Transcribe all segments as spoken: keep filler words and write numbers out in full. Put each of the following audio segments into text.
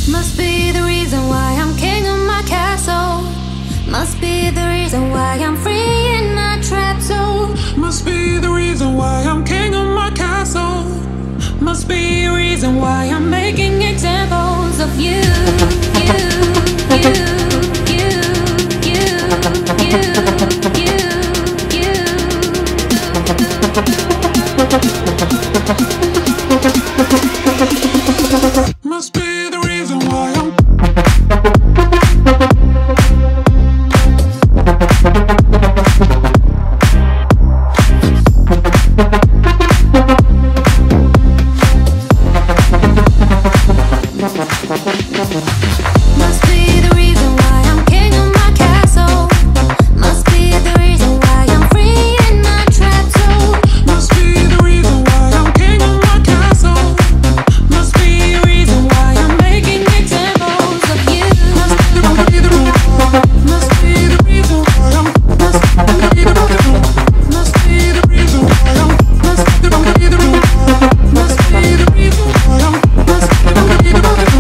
Must be the reason why I'm king of my castle. Must be the reason why I'm free in my trap soul. Must be the reason why I'm king of my castle. Must be a reason why I'm making examples of you, you, you, you, you, you, you, you. Must be the reason why I'm Must be the reason why I'm king of my castle. Must be the reason why I'm free in my trap soul. Must be the reason why I'm king of my castle. Must be a reason why I'm making examples of you. Must be the reason Must be the reason why I'm Must be the reason Must be the reason why I'm Must be the reason Must be the reason why I'm Must be the reason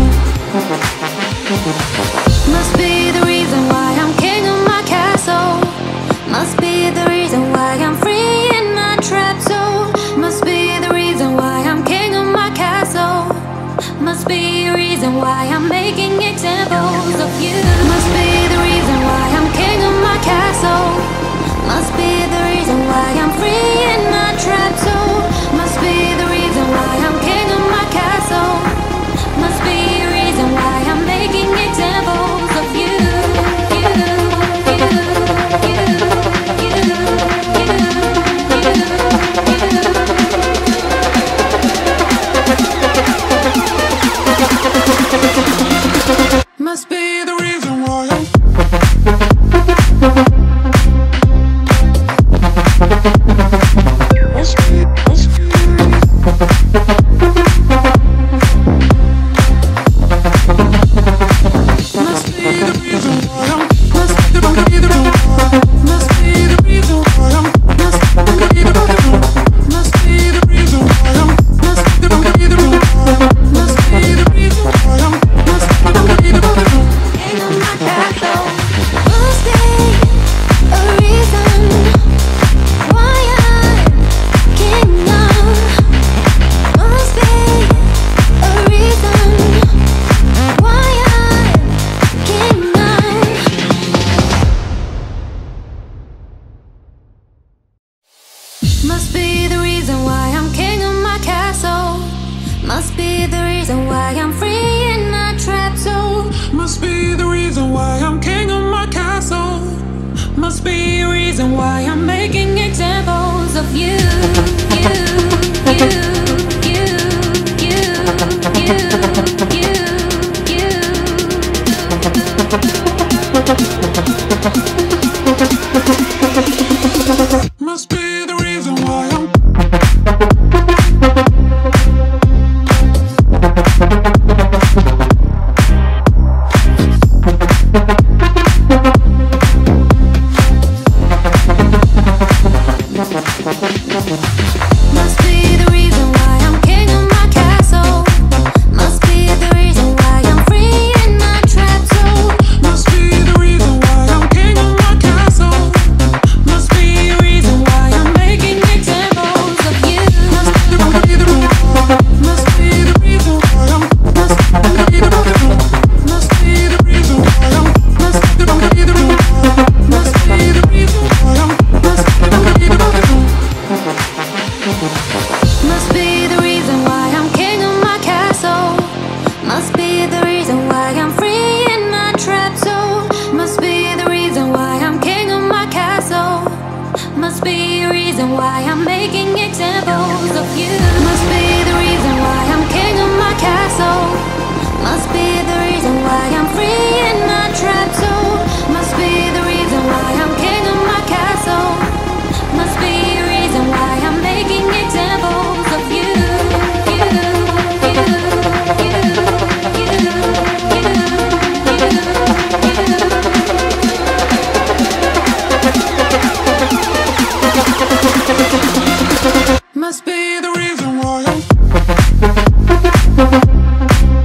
Must be the reason why I'm king of my castle. Must be the reason why I'm free in my trap soul. Must be the reason why I'm king of my castle. Must be a reason why I'm making examples of you. Must be the reason why I'm king of my castle. Must be the reason why I'm free in my trap soul. Must be the reason why I'm king of my castle. Must be a reason why I'm making examples of you. You, you, you, you, you, you. Must be the reason why I'm Must be, must be Must be the reason why I'm Must be the reason why Must be the reason why I'm Must be the reason Must be the reason why I'm Must be the reason why Must be the reason why I'm Must be the reason King of my castle. Must be a reason why I'm king of. Must be a reason why I'm king of. Must be the reason why I'm king of my castle. Must be the reason why I'm free in my trap soul. Must be the reason why I'm king of my castle. Must be a reason why I'm making examples of you, you, you, you, you, you, you, you. Must be the reason why I'm Must be the reason why I'm king of my castle. Must be the reason why I'm free in my trap soul. Must be the reason why I'm king of my castle. Must be a reason why I'm making examples of you. Must be the reason Must be the reason why I'm Must be the reason Must be the reason why I'm Must be the reason Must be the reason why I'm Must be the reason Must be the reason why I'm king of my castle. Must be the reason why I'm free in my trap soul. Must be the reason why I'm king of my castle. Must be a reason why I'm making examples of you. Must be the reason why I'm king of my castle. Must be the reason why I'm free in my trap soul. Must be the reason why I'm king of my castle. Must be a reason why I'm making examples of you. You, you, you, you, you, you. Must be the reason why I'm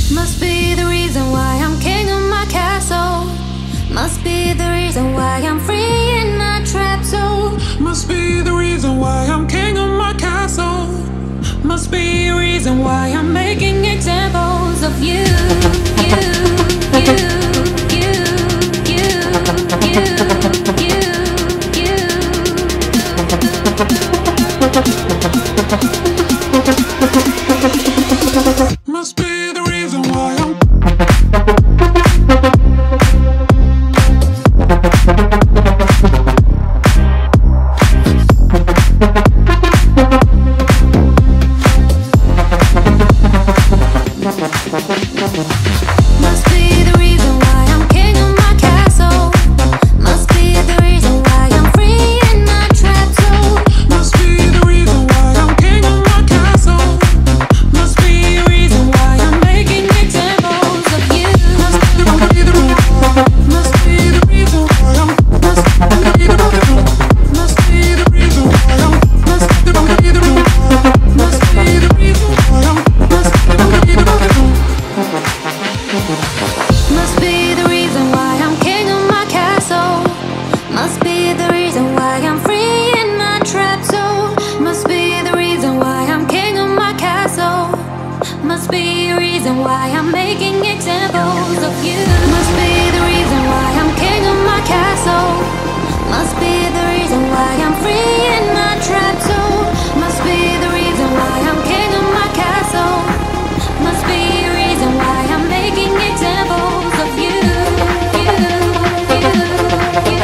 Must be the reason why I'm king of my castle. Must be the reason why I'm free in my trap soul. Must be the reason why I'm king of my castle. Must be a reason why I'm making examples of you, you, you, you, you, you, you, you. Must be the reason why I'm Must be the reason why I'm king of my castle. Must be the reason why I'm free in my trap soul. Must be the reason why I'm king of my castle. Must be a reason why I'm making examples of you. Must be the reason Must be the reason why I'm Must be the reason Must be the reason why I'm Must be the reason Must be the reason why I'm Must be the reason Must be the reason why I'm king of my castle. Must be the reason why I'm free in my trap soul. Must be the reason why I'm king of my castle. Must be a reason why I'm making examples of you. Must be the reason why I'm king of my castle. Must be the reason why I'm free in my trap soul. Must be the reason why I'm king of my castle. Must be a reason why I'm making examples of you. You, you, you,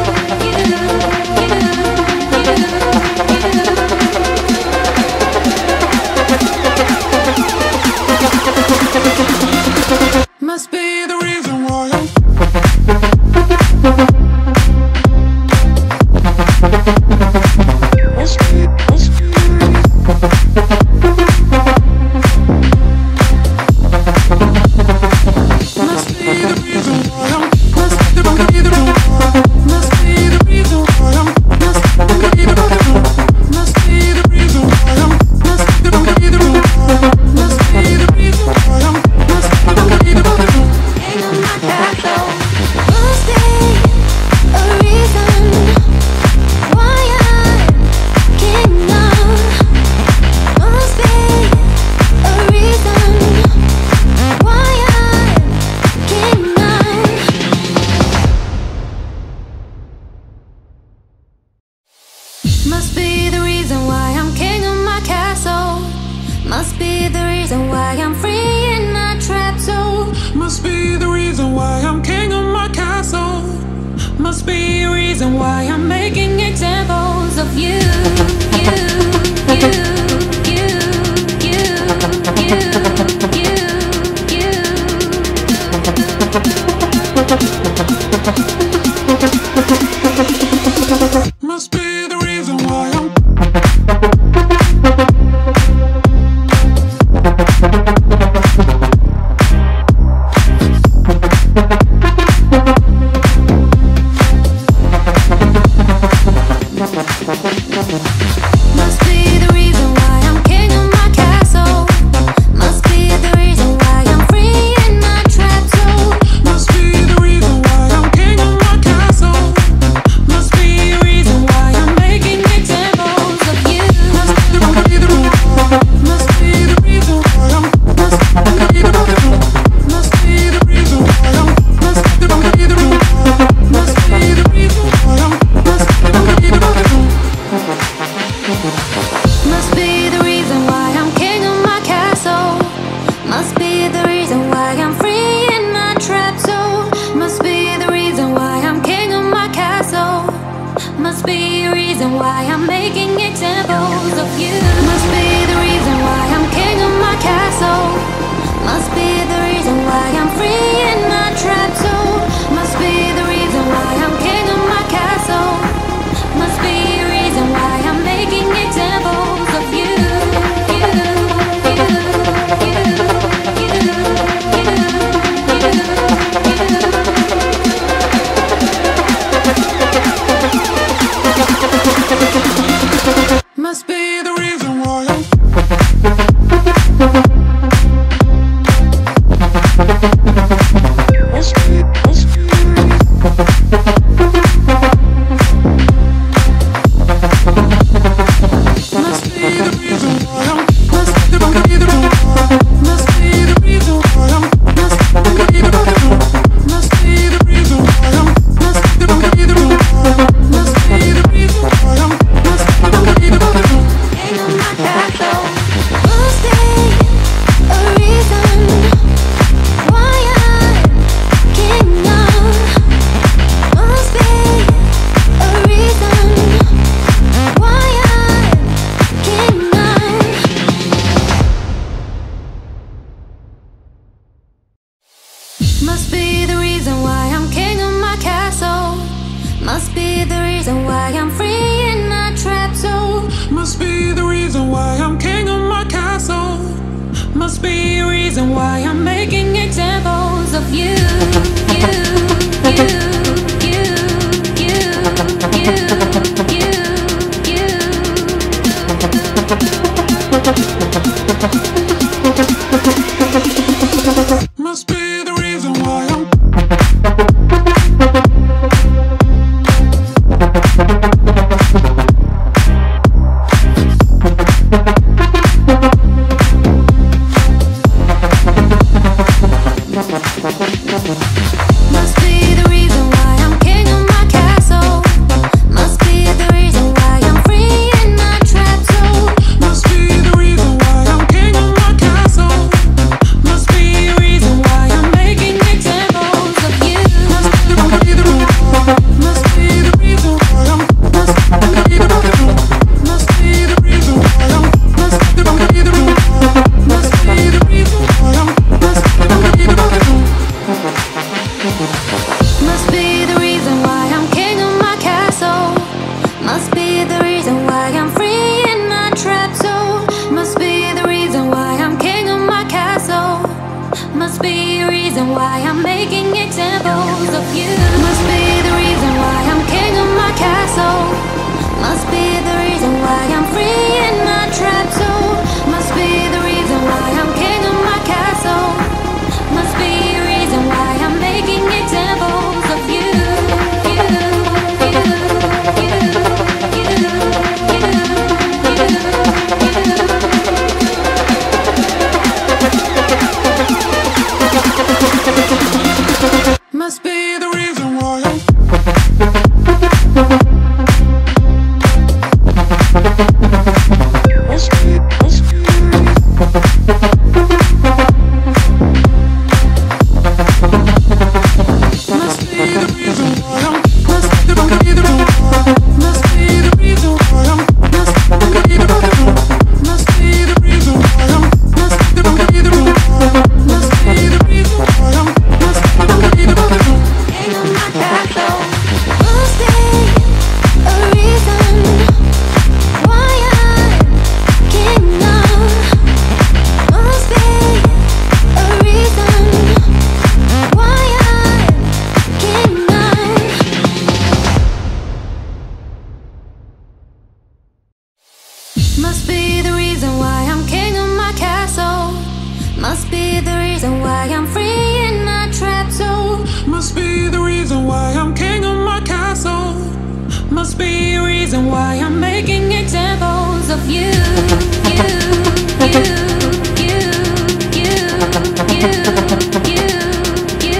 Must be the reason why I'm Must be, must be the Must be the reason why I'm Must be the reason Must be the reason why I'm Must be the reason Must be the reason why I'm Must be the reason Must be the reason why I'm Must be the reason king of my castle. Must be a reason why I'm king of. Must be a reason why I'm king of. Must be the reason why I'm king of my castle. Must be the reason why I'm free in my trap soul. Must be the reason why I'm king of my castle. Must be a reason why I'm making examples of you, you, you, you, you, you, you, you. Must be the reason why I'm Must be the reason why I'm king of my castle. Must be the reason why I'm free in my trap soul. Must be the reason why I'm king of my castle. Must be a reason why I'm making examples of you. Must be the reason Must be the reason why I'm Must be the reason Must be the reason why I'm Must be the reason Must be the reason why I'm Must be the reason Must be the reason why I'm king of my castle. Must be the reason why I'm free in my trap soul. Must be the reason why I'm king of my castle. Must be a reason why I'm making examples of you. Must be the reason why I'm king of my castle. Must be the reason why I'm free in my trap soul. Must be the reason why I'm king of my castle. Must be a reason why I'm making examples of you. You, you, you, you, you, you. Must be the Must be the reason why I'm king of my castle. Must be the reason why I'm free in my trap zone. Must be the reason why I'm king of my castle. Must be a reason why I'm making examples of you, you, you, you, you, you, you, you. Must be the reason why I'm Must be the reason why I'm king of my castle. Must be the reason why I'm free in my trap zone. Must be the reason why I'm king of my castle. Must be a reason why I'm making examples of you. Must be the reason Must be the reason why I'm Must be the reason Must be the reason why I'm Must be the reason Must be the reason why I'm Must be the reason Must be the reason why I'm king of my castle. Must be the reason why I'm free in my trap zone. Must be the reason why I'm king of my castle. Must be a reason why I'm making examples of you. Must be the reason why I'm king of my castle. Must be the reason why I'm free in my trap zone. Must be the reason why I'm king of my castle. Must be a reason why I'm making examples of you. You, you, you, Must be the reason why I'm Must be, must be Must be the reason why I'm Must be the reason Must be the reason why I'm Must be the reason Must be the reason why I'm Must be the reason Must be the reason why I'm Must be the reason king of my castle. Must be a reason why I'm king of. Must be a reason why I'm king of. Must be the reason why I'm king of my castle. Must be the reason why I'm free in my trap zone. Must be the reason why I'm king of my castle. Must be a reason why I'm making examples of you, you, you, you, you, you, you,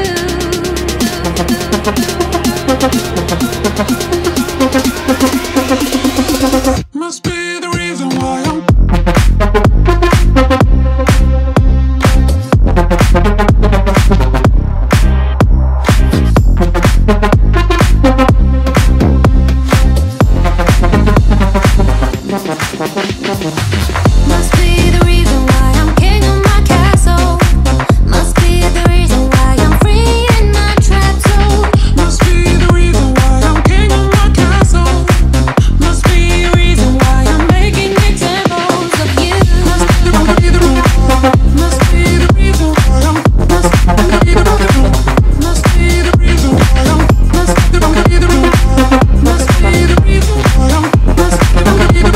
you. Must be the reason why I'm Must be the reason why I'm king of my castle. Must be the reason why I'm free in my trap zone. Must be the reason why I'm king of my castle. Must be a reason why I'm making examples of you. Must be the reason Must be the reason why I'm Must be the reason Must be the reason why I'm Must be the reason Must be the reason why I'm Must be the reason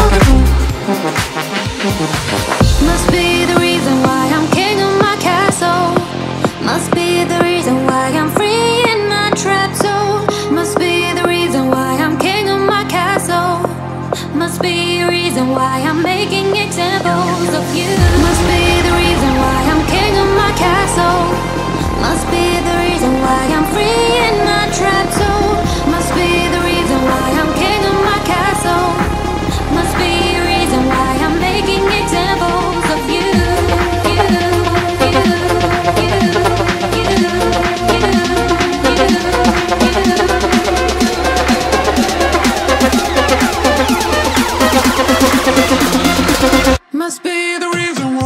Must be the reason why I'm king of my castle. Must be the reason why I'm free in my trap zone. Must be the reason why I'm king of my castle. Must be a reason why I'm making examples of you. Must be the reason why I'm king of my castle. Must be the reason why I'm free in my trap zone. Must be the reason why I'm king of my castle. Must be a reason why I'm making examples of you. You, you, you, you, you, you. Must be the reason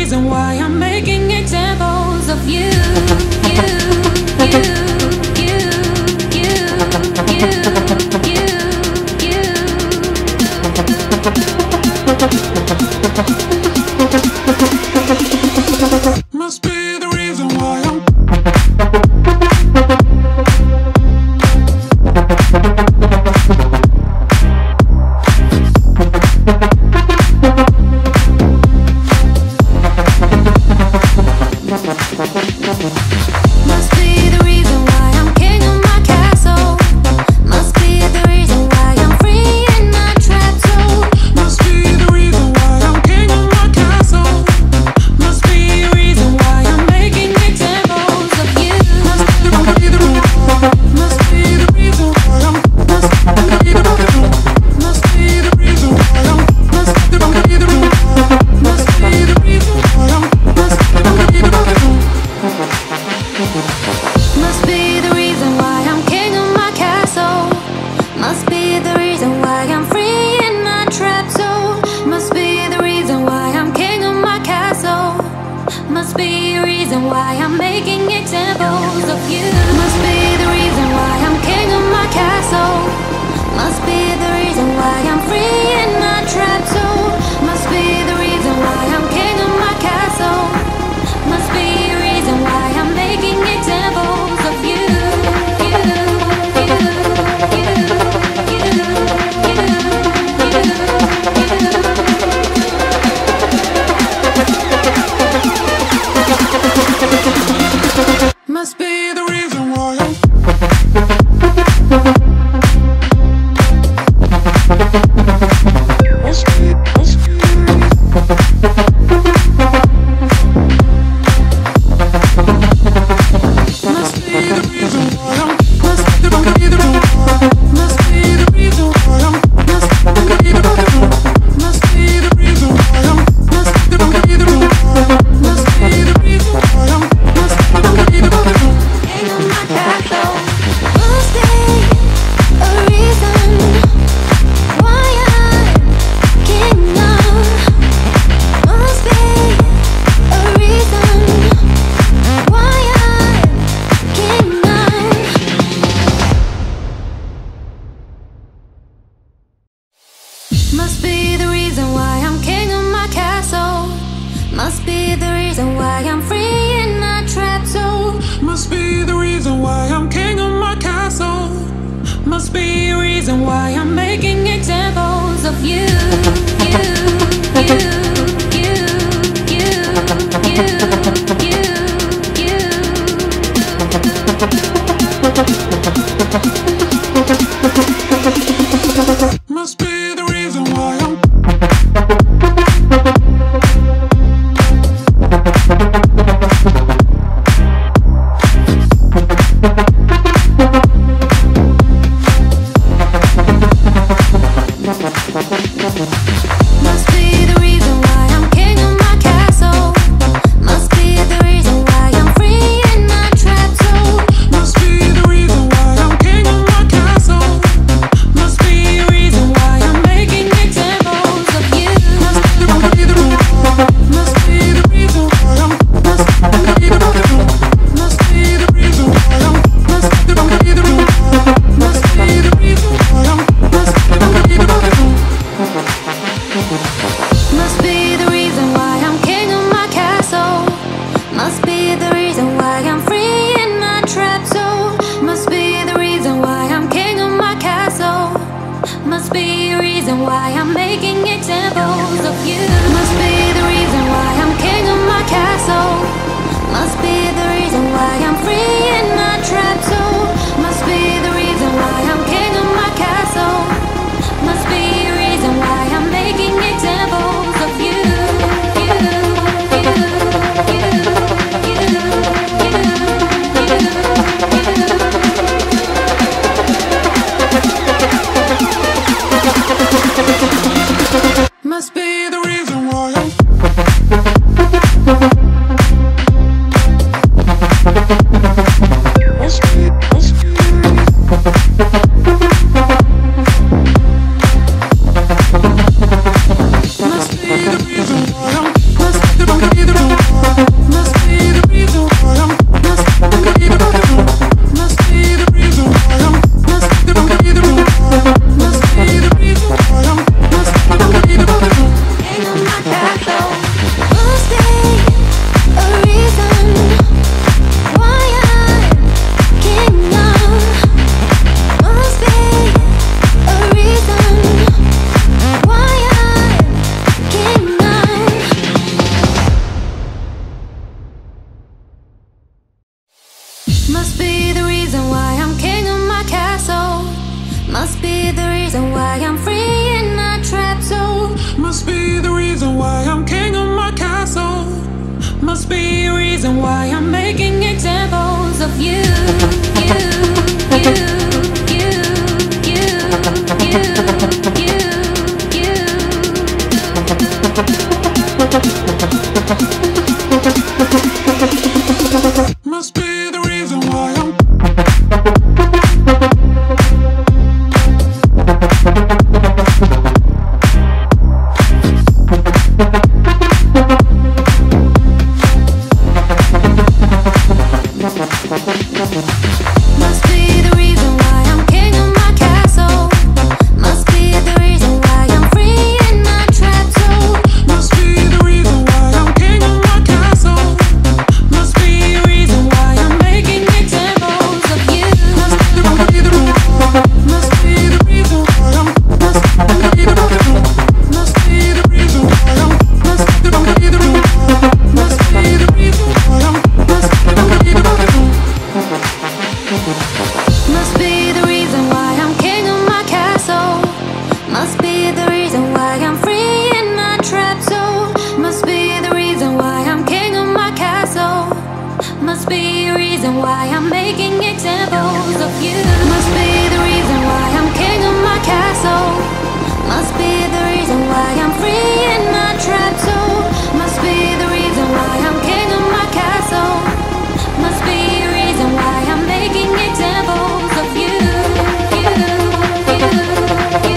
reason why I'm making examples of you. You, you, you, you, you, you, you. Must be the reason why I'm Must be the reason why I'm king of my castle. Must be the reason why I'm free in my trap zone. Must be the reason why I'm king of my castle. Must be a reason why I'm making examples of you. Must be the reason why. Must be the reason why I'm. Must be the reason. Must be the reason why I'm. Must be the reason why. Must be the reason why I'm. Must be the reason why. Must be the reason why I'm king of my castle. Must be the reason why I'm free in my trap zone. Must be the reason why I'm king of my castle. Must be a reason why I'm making examples of you. Must be the reason why I'm king of my castle. Must be the reason why I'm free in my trap zone. Must be the reason why I'm king of my castle. Must be a reason why I'm making examples of you. You, you, you, you, you, you. Must be the reason why I'm. Must be, must be the Must be the reason why I'm. Must be the reason why. Must be the reason why I'm. Must be the reason why. Must be the reason why I'm. Must be the reason why. Must be the reason why I'm. Must be the reason why. King of my castle. Must be a reason why I'm king of. Must be a reason why I'm king of. Must be the reason why I'm king of my castle. Must be the reason why I'm free in my trap zone. Must be the reason why I'm king of my castle. Must be a reason why I'm making examples of you. You, you, you, you, you, you, you. Must be the reason why I'm. Must be the reason why I'm king of my castle. Must be the reason why I'm free in my trap zone. Must be the reason why I'm king of my castle. Must be a reason why I'm making examples of you. Must be the reason why. Must be the reason why I'm. Must be the reason why. Must be the reason why I'm. Must be the reason why. Must be the reason why I'm. Must be the reason why. Must be the reason why I'm king of my castle. Must be the reason why I'm free in my trap zone. Must be the reason why I'm king of my castle. Must be a reason why I'm making examples of you. Must be the reason why I'm king of my castle. Must be the reason why I'm free in my trap zone. Must be the reason why I'm king of my castle. Must be a reason why I'm making examples of you. You, you, you, you, you, you. Must be the reason why I'm free in my trap zone. Must be the reason why I'm king of my castle. Must be a reason why I'm making examples of you, you, you, you, you, you, you, you. Must be the reason why I'm Must be the reason why I'm king of my castle. Must be the reason why I'm free in my trap zone. Must be the reason why I'm king of my castle. Must be a reason why I'm making examples of you. Must be the reason why Must be the reason why I'm Must be the reason Must be the reason why I'm Must be the reason why Must be the reason why I'm Must be the reason Must be the reason why I'm king of my castle. Must be the reason why I'm free in my trap zone. Must be the reason why I'm king of my castle. Must be a reason why I'm making examples of you. Must be the reason why I'm king of my castle. Must be the reason why I'm free in my trap zone. Must be the reason why I'm king of my castle. Must be a reason why I'm making examples of you. You, you, you,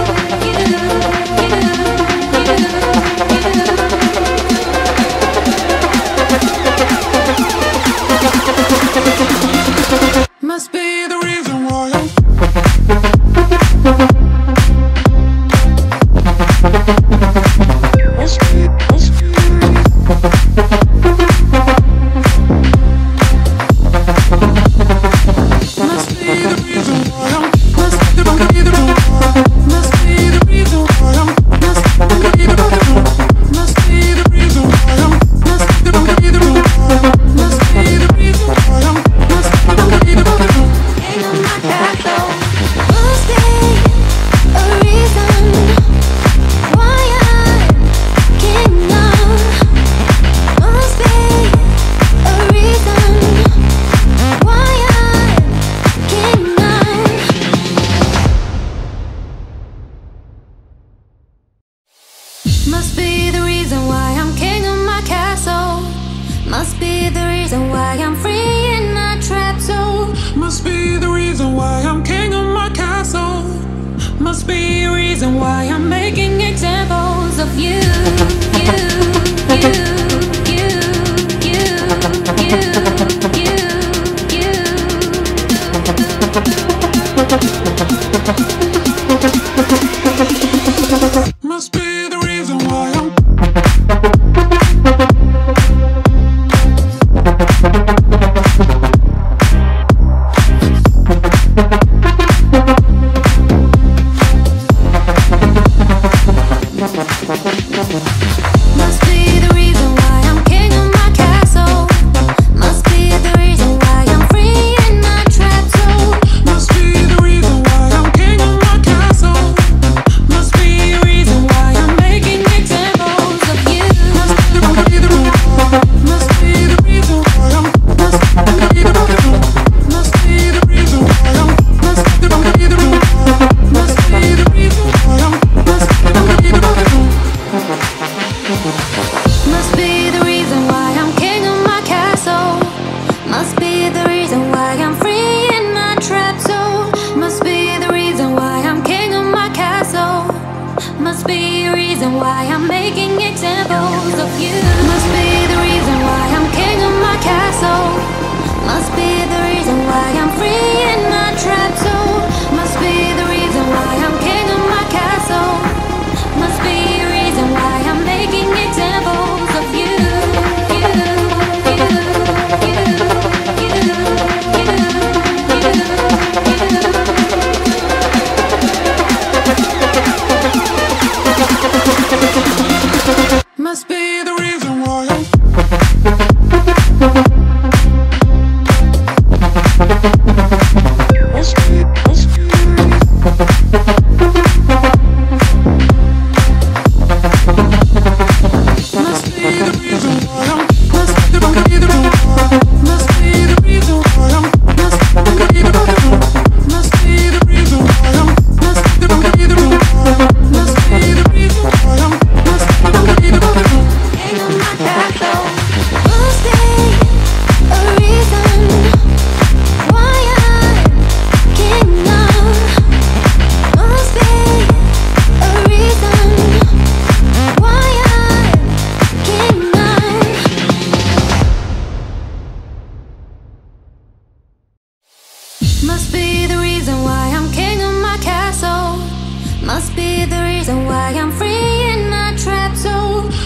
you, you, you. Must be the reason why I'm Must be, must be Must be the reason why I'm Must be the reason why Must be the reason why I'm Must be the reason Must be the reason why I'm Must be the reason why Must be the reason why I'm Must be the reason King of my castle. Must be a reason why I'm king of. Must be a reason why I'm king of. Must be the reason why I'm king of my castle. Must be the reason why I'm free in my trap zone. Must be the reason why I'm king of my castle. Must be a reason why I'm making examples of you, you, you, you, you, you, you, you. Must be the reason why I'm Must be the reason why I'm king of my castle. Must be the reason why I'm free in my trap zone. Must be the reason why I'm king of my castle. Must be a reason why I'm making examples of you. Must be the reason why Must be the reason why I'm Must be the reason Must be the reason why I'm Must be the reason why Must be the reason why I'm Must be the reason Must be the reason why I'm king of my castle. Must be the reason why I'm free in my trap zone. Must be the reason why I'm king of my castle. Must be a reason why I'm making examples of you. Must be the reason why I'm king of my castle. Must be the reason why I'm free in my trap zone. Must be the reason why I'm king of my castle. Must be a reason why I'm making examples of you. You, you, you, you, you, you. Must be the reason why I'm Must be, must be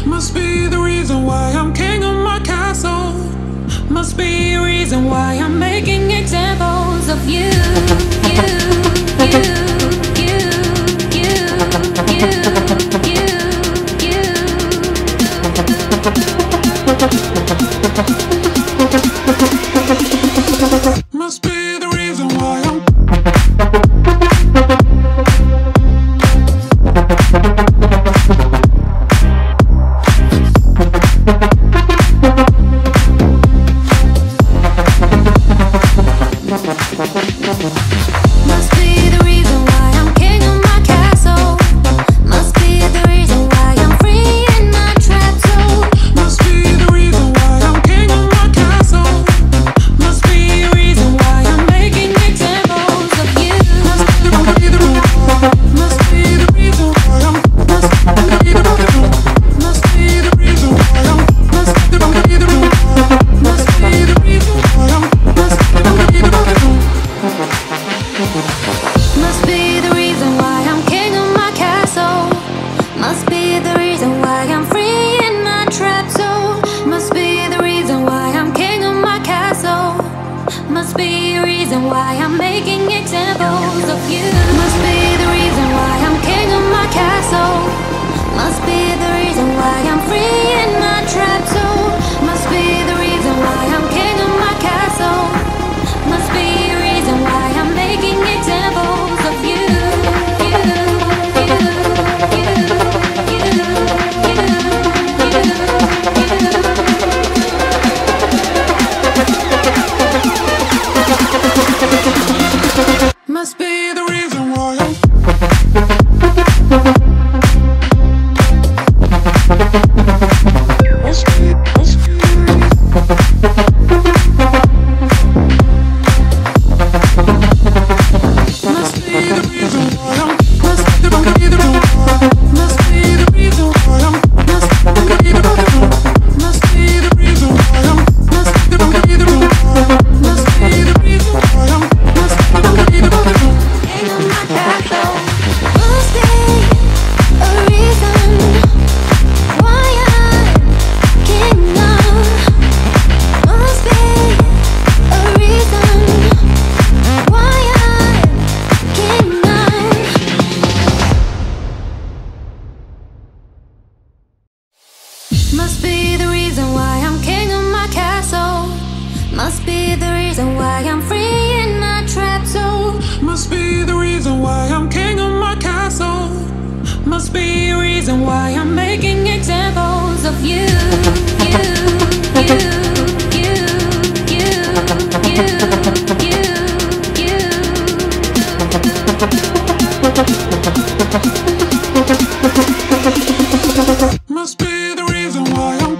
Must be the reason why I'm king of my castle. Must be a reason why I'm making examples of you, you, you, you, you, you, you, you. Must be the reason why I'm Must be the reason why I'm king of my castle. Must be the reason why I'm free in my trap zone. Must be the reason why I'm king of my castle. Must be a reason why I'm making examples of you. Must be the reason why. Must be the reason why I'm. Must be the reason why. Must be the reason why I'm. Must be the reason why. Must be the reason why I'm. Must be the reason why. Must be the reason why I'm king of my castle. Must be the reason why I'm free in my trap zone. Must be the reason why I'm king of my castle. Must be a reason why I'm making examples of you. Must be the reason why I'm king of my castle. Must be the reason why I'm free in my trap zone. Must be the reason why I'm king of my castle. Must be a reason why I'm making examples of you. You, you, you, you, you, you. Must be the reason why I'm. Must be, must be. Must be the reason why I'm. Must be the reason why. Must be the reason why I'm. Must be the reason why. Must be the reason why I'm. Must be the reason why. Must be the reason why I'm. Must be the reason why. King of my castle. Must be a reason why I'm king of. Must be a reason why I'm king of. Must be the reason why I'm king of my castle. Must be the reason why I'm free in my trap zone. Must be the reason why I'm king of my castle. Must be a reason why I'm making examples of you, you, you, you, you, you, you, you. Must be the reason why I'm.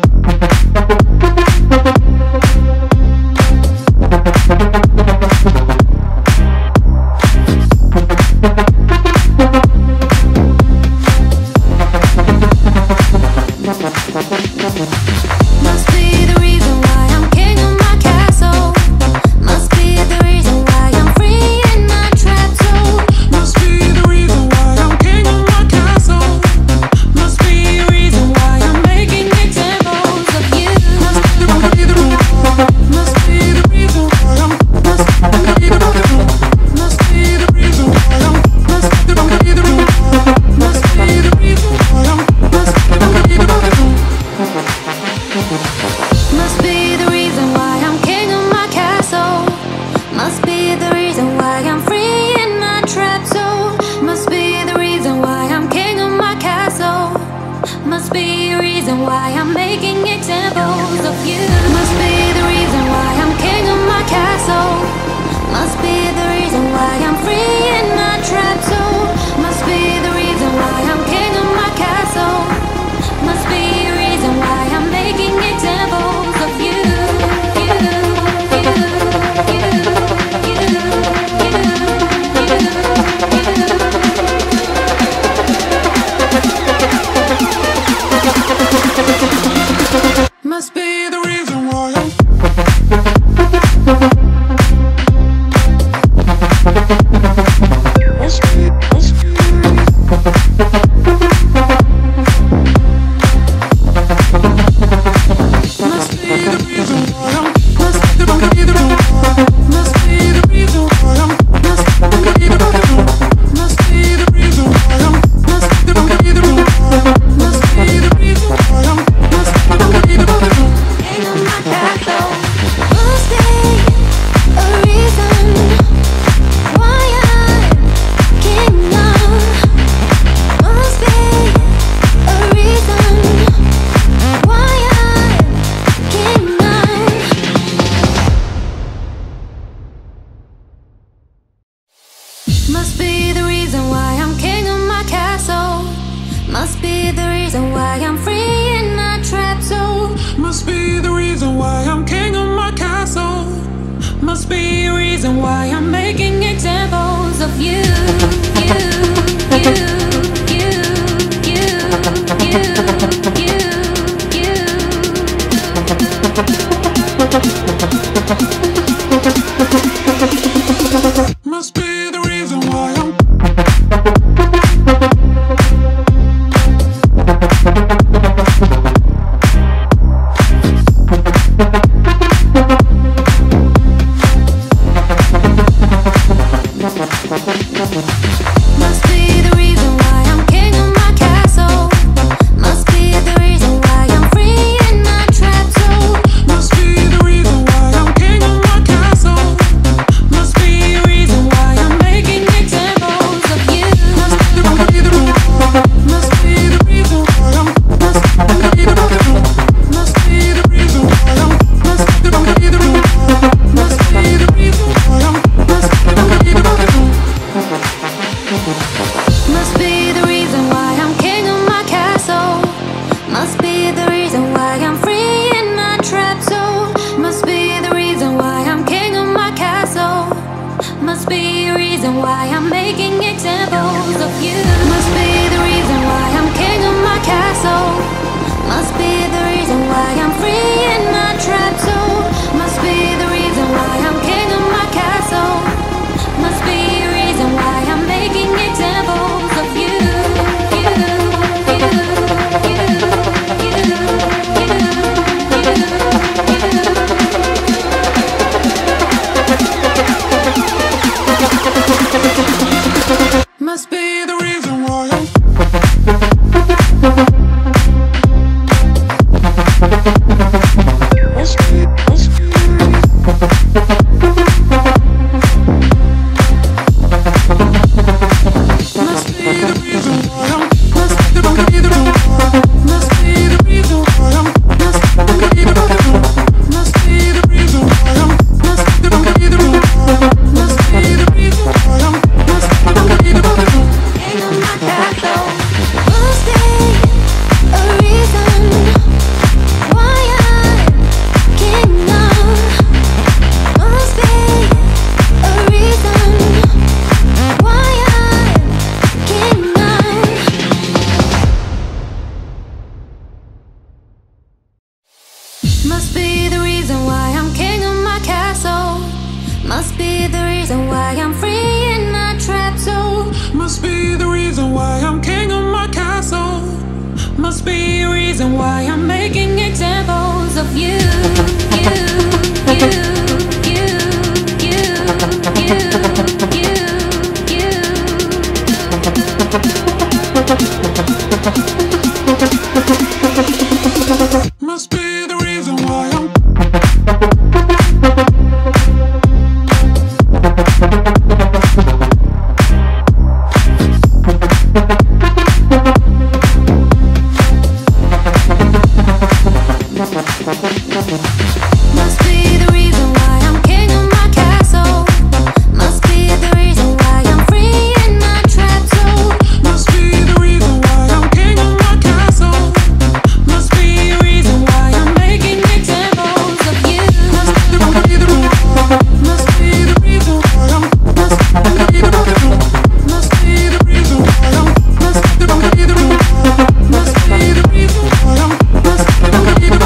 Must be the reason why I'm king of my castle. Must be the reason why I'm free in my trap zone. Must be the reason why I'm king of my castle. Must be a reason why I'm making examples of you. Must be the reason why. Must be the reason why I'm. Must be the reason why. Must be the reason why I'm. Must be the reason why. Must be the reason why I'm. Must be the reason why. Must be the reason why I'm king of my castle. Must be the reason why I'm free in my trap zone. Must be the reason why I'm king of my castle. Must be a reason why I'm making examples of you. Must be the reason why I'm king of my castle. Must be the reason why I'm free in my trap zone. Must be the reason why I'm king of my castle. Must be a reason why I'm making examples of you. You, you, you, you, you, you. Must be the reason why I'm. Must be, must be. Must be a reason why I'm making examples of you, you, you, you, you, you, you, you. Must be the reason why I'm Must be the reason why I'm king of my castle. Must be the reason why I'm free in my trap zone. Must be the reason why I'm king of my castle. Must be a reason why I'm making examples of you. Must be the reason. Must be the reason why I'm. Must be the reason. Must be the reason why I'm. Must be the reason. Must be the reason why I'm. Must be the reason. Must be the reason why I'm king of my castle. Must be the reason why I'm free in my trap zone. Must be the reason why I'm king of my castle. Must be a reason why I'm making examples of you. Must be the reason why I'm king of my castle. Must be the reason why I'm free in my trap zone. Must be the reason why I'm king of my castle. Must be a reason why I'm making examples of you. You, you, you, you, you, you. Must be the reason why I'm. Must be, must be. Must be the reason why I'm. Must be the reason why. Must be the reason why I'm. Must be the reason. Must be the reason why I'm. Must be the reason why. Must be the reason why I'm. Must be the reason. King of my castle. Must be a reason why I'm king of. Must be a reason why I'm king of. Must be the reason why I'm king of my castle. Must be the reason why I'm free in my trap zone. Must be the reason why I'm king of my castle. Must be a reason why I'm making examples of you. You, you, you, you, you, you, you. Must be the reason why I'm. Must be the reason why I'm king of my castle. Must be the reason why I'm free in my trap zone. Must be the reason why I'm king of my castle. Must be a reason why I'm making examples of you. Must be the reason. Must be the reason why I'm. Must be the reason. Must be the reason why I'm. Must be the reason. Must be the reason why I'm. Must be the reason.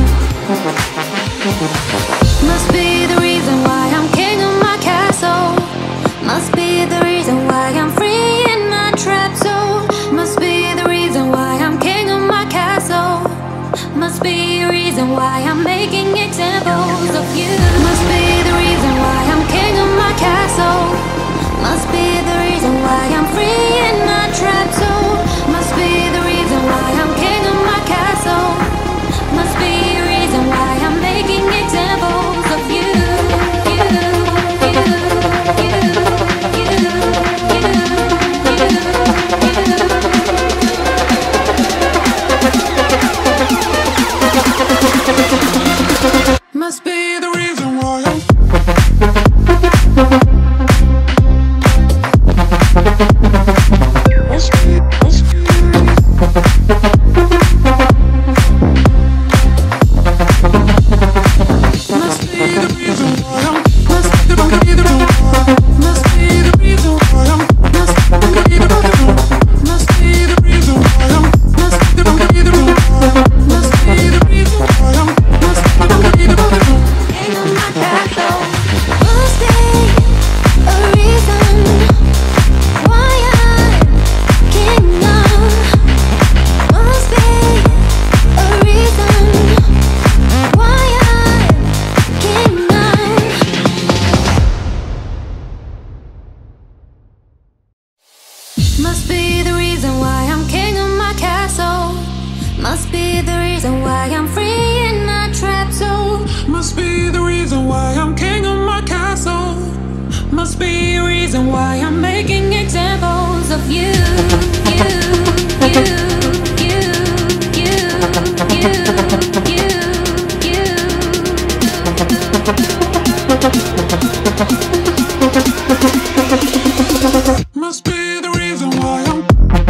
Must be the reason why I'm king of my castle. Must be the reason why I'm free in my trap zone. Must be the reason why I'm king of my castle. Must be a reason why I'm making examples of you. Must be the reason why I'm king of my castle. Must be the reason why I'm free in my trap zone. Must be the reason why I'm king of my castle. Must be a reason why I'm making examples of you. You, you, you, you, you. Must be the reason why I'm. Must be, must be. Must be the reason why I'm. Must be the reason why I'm free and not trapped. So must be the reason why I'm king of my castle. must be a reason why I'm making examples of you, you, you, you, you, you, you, you. Must be the reason why I'm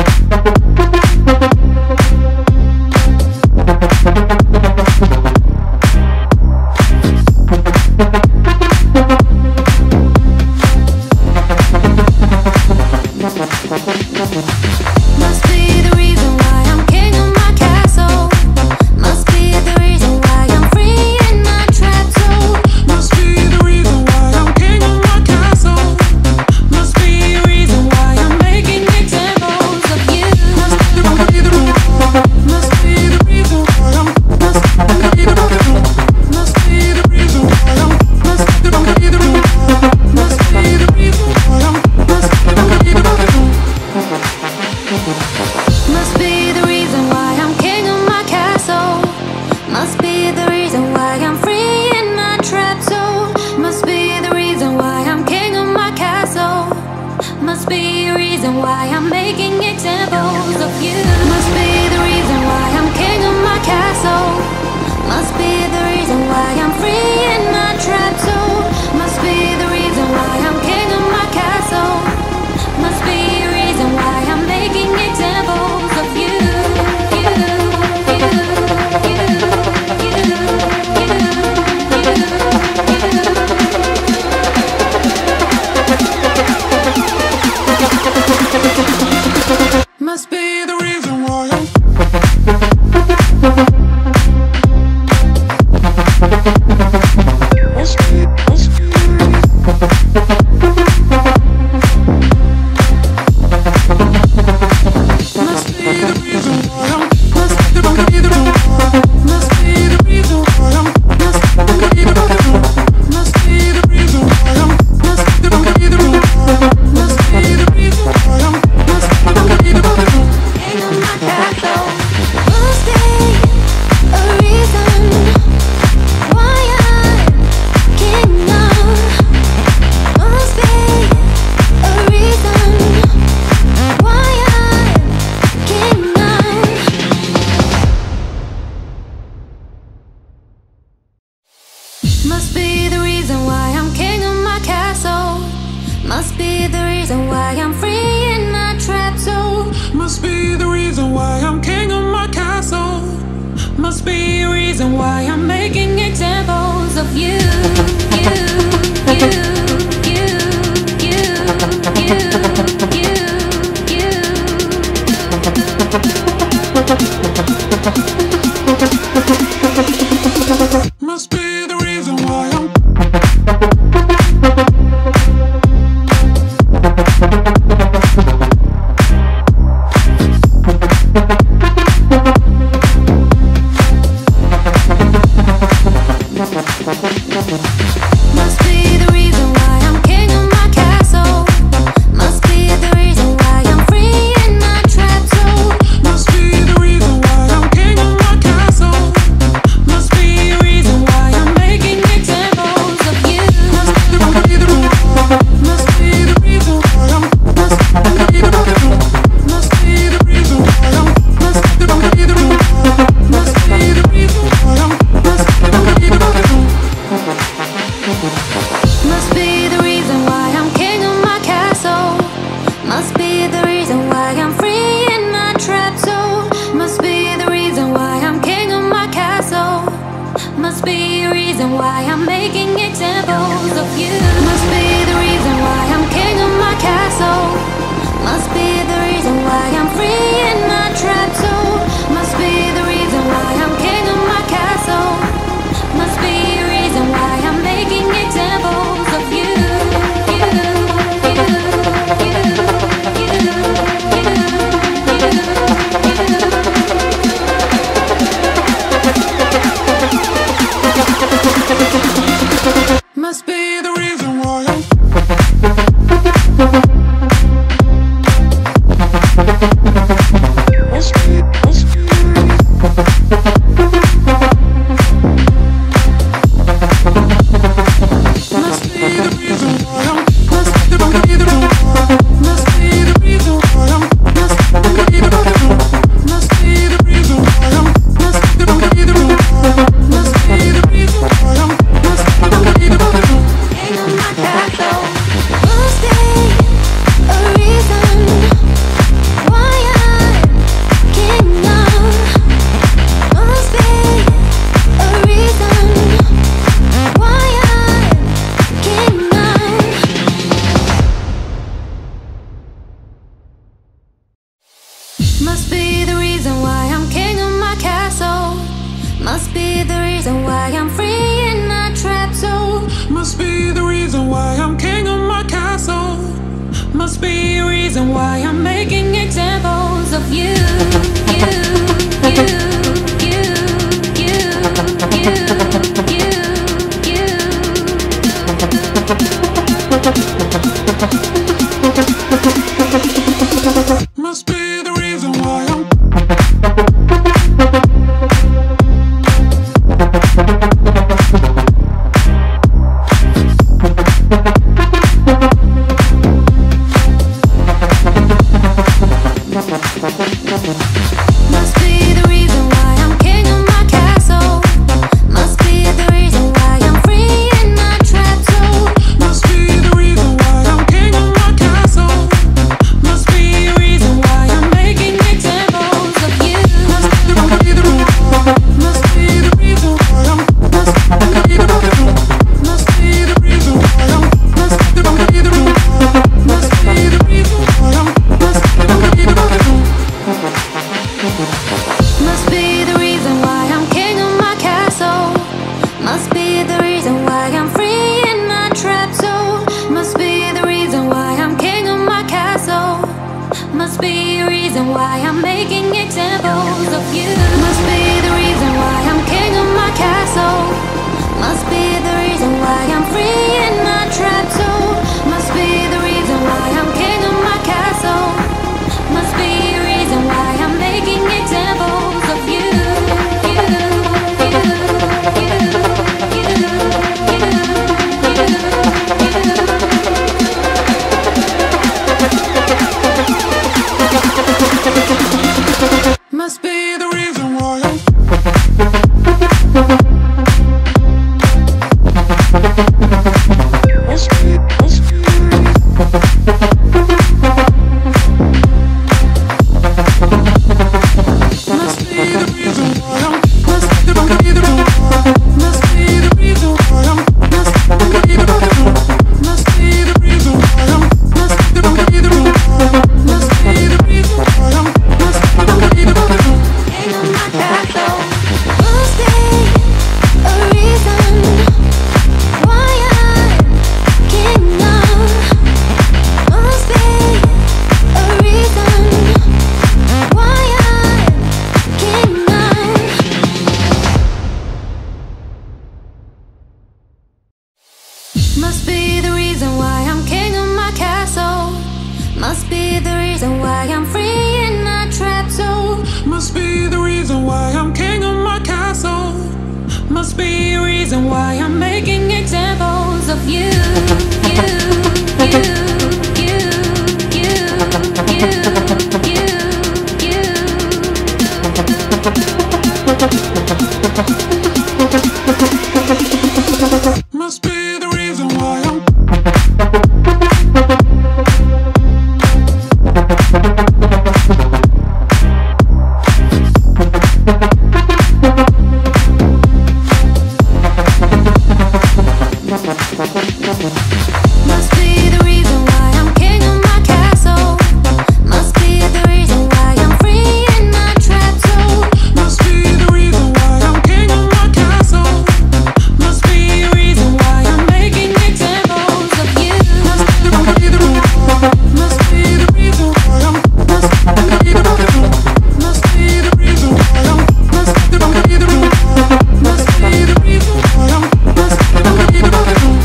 Must be the reason why I'm king of my castle. Must be the reason why I'm free and not trapped. So must be the reason why I'm king of my castle. must be a reason why I'm making examples of you. Must be the reason must be the reason why I'm must be the must be the reason why I'm must be the must be the reason why I'm must be the Must be the reason why I'm king of my castle. Must be the reason why I'm free and not trapped. So must be the reason why I'm king of my castle. Must be a reason why I'm making examples of you. Must be the reason why I'm king of my castle. Must be the reason why I'm free and not trapped. So must be the reason why I'm king of my castle. Must be a reason why I'm making examples of you. You, you, you, must be the reason why I'm must be must be must be the reason why I'm must be the reason must be the reason why I'm must be the must be the reason why I'm must be the must be the reason why I'm must be the king of my castle. Must be a reason why I'm king of. Must be a reason why I'm king of. Must be the reason why I'm king of my castle. Must be the reason why I'm free and not trapped. So must be the reason why I'm king of my castle. must be a reason why I'm making examples of you, you, you, you, you, you, you, you. Must be the reason why I'm Must be the reason why I'm king of my castle. Must be the reason why I'm free and not trapped. So must be the reason why I'm king of my castle. must be a reason why I'm making examples of you. Must be the must be the reason why I'm must be the must be the reason why I'm must be the must be the reason why I'm must be the Must be the reason why I'm king of my castle. Must be the reason why I'm free and not trapped. So must be the reason why I'm king of my castle. Must be a reason why I'm making examples of you. Must be the reason why I'm king of my castle. Must be the reason why I'm free and not trapped. So must be the reason why I'm king of my castle. Must be a reason why I'm making examples of you. You, you, you, must be the reason why I'm must be why I'm free in my trap soul. Must be the reason why I'm king of my castle. Must be a reason why I'm making examples of you, you, you, you, you, you, you, you. Must be the reason why I'm Must be the reason why I'm king of my castle. Must be the reason why I'm free in my trap soul. Must be the reason why I'm king of my castle. Must be a reason why I'm making examples of you. Must be the reason why. Must be the reason why I'm. Must be the reason. Must be the reason why I'm. Must be the reason why. Must be the reason why I'm. Must be the reason why. Must be the reason why I'm king of my castle. Must be the reason why I'm free in my trap soul. Must be the reason why I'm king of my castle. Must be a reason why I'm making examples of you. Must be the reason why I'm king of my castle. Must be the reason why I'm free in my trap soul. Must be the reason why I'm king of my castle. Must be a reason why I'm making examples of you. You, you, you, you, you, you. Must be the reason why I'm. Must be, must be. Must be the reason why I'm. Must be the reason why. Must be the reason why I'm. Must be the reason. Must be the reason why I'm. Must be the reason why. Must be the reason why I'm. Must be the reason why. King of my castle. Must be a reason why I'm king of. Must be a reason why I'm king of. Must be the reason why I'm king of my castle. Must be the reason why I'm free in my trap soul. Must be the reason why I'm king of my castle. Must be a reason why I'm making examples of you, you, you, you, you, you, you, you. Must be the reason why I'm. Must be the reason why I'm king of my castle. Must be the reason why I'm free in my trap soul. Must be the reason why I'm king of my castle. Must be a reason why I'm making examples of you. Must be the reason why. Must be the reason why I'm. Must be the reason. Must be the reason why I'm. Must be the reason why. Must be the reason why I'm. Must be the reason why.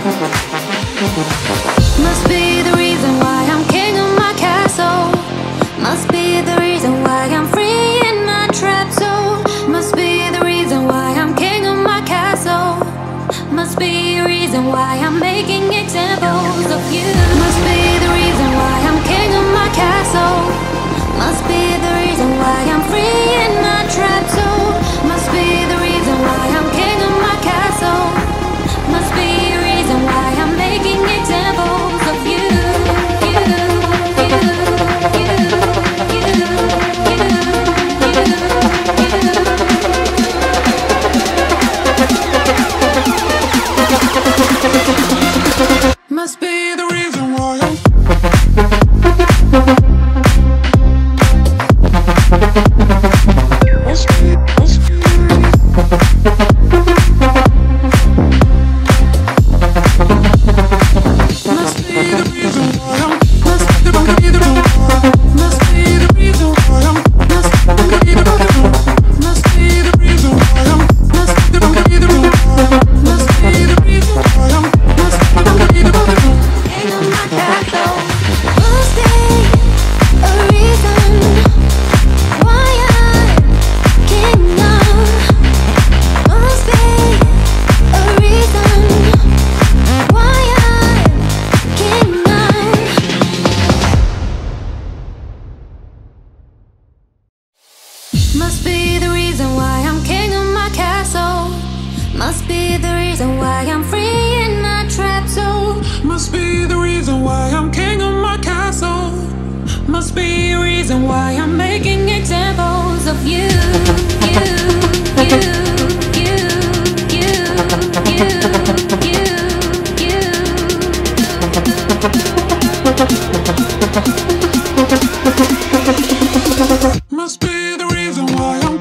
Must be the reason why I'm king of my castle. Must be the reason why I'm free in my trap soul. Must be the reason why I'm king of my castle. Must be a reason why I'm making examples of you. Must be the reason why I'm king of my castle. Must be the reason why I'm free in my trap soul. Must be the reason why I'm king of my castle. Must be a reason why I'm making examples of you. You, you, you, you, you. Must be the reason why I'm. Must be, must be. reason why I'm making examples of you. You, you, you, you, you, you, you. Must be the reason why I'm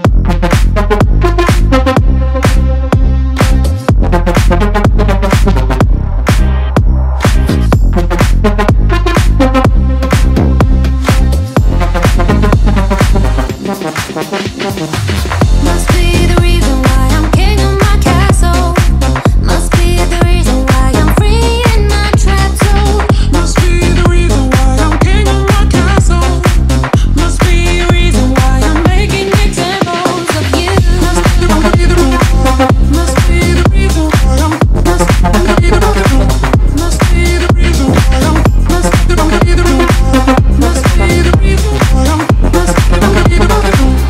Must be the reason why I'm king of my castle. Must be the reason why I'm free in my trap zone. Must be the reason why I'm king of my castle. Must be a reason why I'm making examples of you. Must be the reason why. Must be the reason why I'm. Must be the reason. Must be the reason why I'm. Must be the reason why. Must be the reason why I'm. Must be the reason why.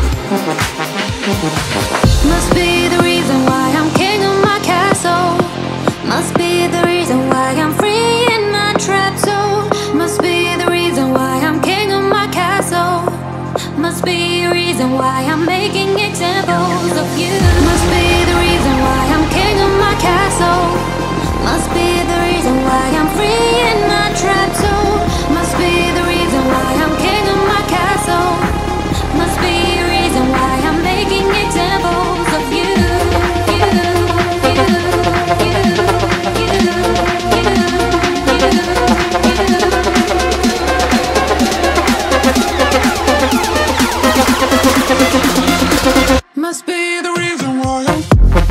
Must be the reason why I'm king of my castle. Must be the reason why I'm free in my trap zone. Must be the reason why I'm king of my castle. Must be a reason why I'm making examples of you. Must be the reason why I'm king of my castle. Must be the reason why I'm free in my trap zone. Must be the reason why I'm king of my castle. Must be a reason why I'm making examples of you. You, you, you, you, you, you. Must be the reason why I'm.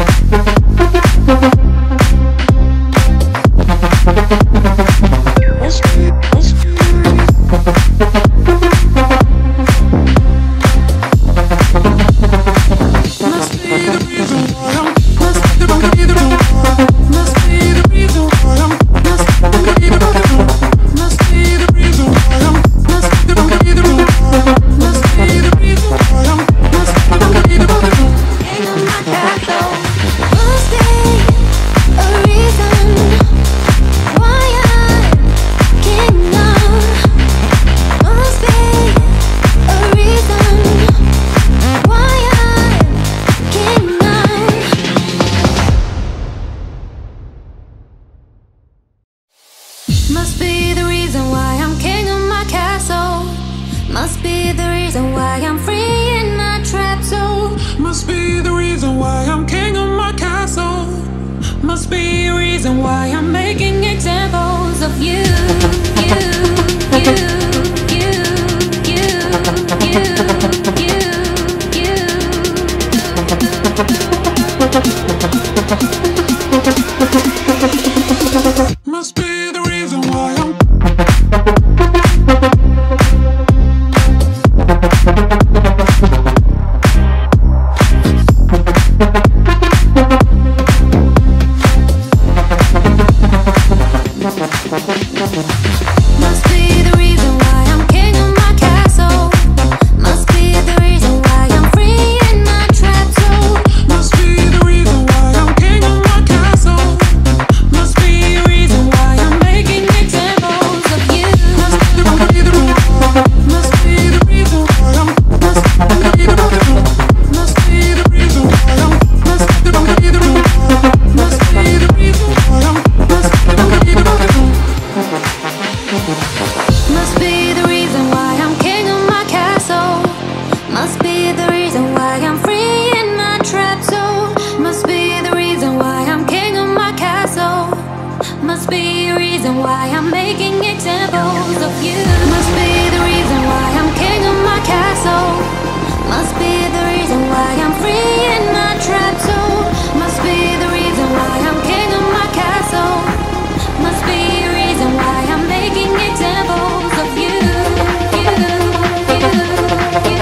Must be, must be. Must be the reason why I'm. Must be the reason why. Must be the reason why I'm. Must be the reason. Must be the reason why I'm. Must be the reason why. Must be the reason why I'm. Must be the reason why. King of my castle. Must be a reason why I'm king of. Must be a reason why I'm king of. Must be the reason why I'm king of my castle. Must be the reason why I'm free in my trap zone. Must be the reason why I'm king of my castle. Must be a reason why I'm making examples of you. You, you, you, you, you, you, you. Must be the reason why I'm. Must be the reason why I'm king of my castle. Must be the reason why I'm free in my trap zone. Must be the reason why I'm king of my castle. Must be a reason why I'm making examples of you. Must be the reason why. Must be the reason why I'm. Must be the reason. Must be the reason why I'm. Must be the reason why. Must be the reason why I'm. Must be the reason why. Must be the reason why I'm king of my castle. Must be the reason why I'm free in my trap zone. Must be the reason why I'm king of my castle. Must be a reason why I'm making examples of you. Must be the reason why I'm king of my castle. Must be the reason why I'm free in my trap zone. Must be the reason why I'm king of my castle. Must be a reason why I'm making examples of you. You, you, you,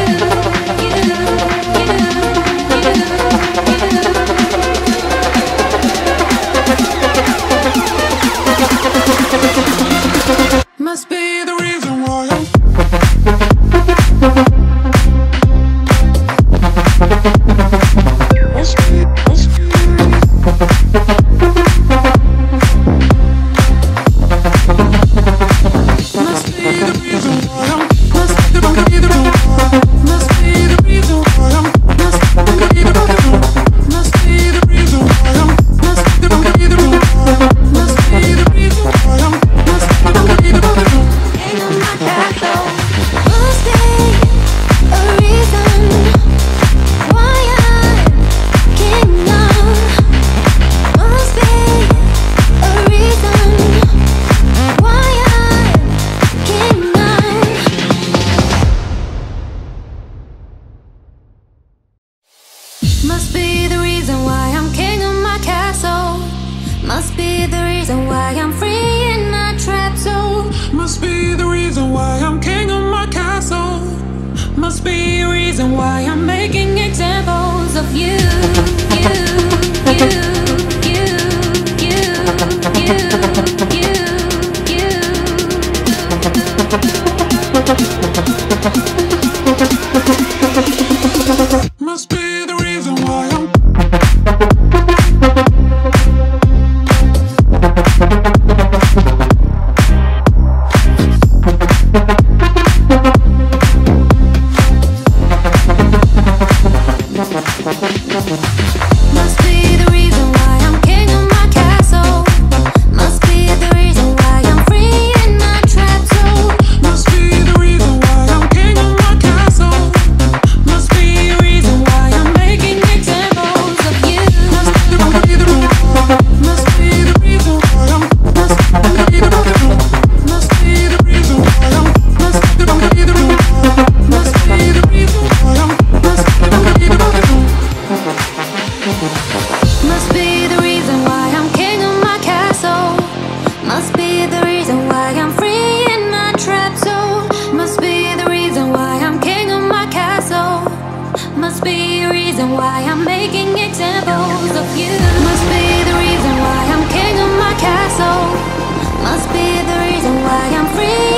you, you, you. Must be the reason why I'm. the reason why I'm king of my castle. Must be the reason why I'm free in my trap zone. Must be the reason why I'm king of my castle. Must be a reason why I'm making examples of you, you, you, you, you, you, you, you. Must be the reason why I'm Must be the reason why I'm king of my castle. Must be the reason why I'm free in my trap zone. Must be the reason why I'm king of my castle. Must be a reason why I'm making examples of you. Must be the reason why. Must be the reason why I'm. Must be the reason. Must be the reason why I'm. Must be the reason why. Must be the reason why I'm. Must be the reason. Must be the reason why I'm king of my castle. Must be the reason why I'm free in my trap zone. Must be the reason why I'm king of my castle. Must be a reason why I'm making examples of you. Must be the reason why I'm king of my castle. Must be the reason why I'm free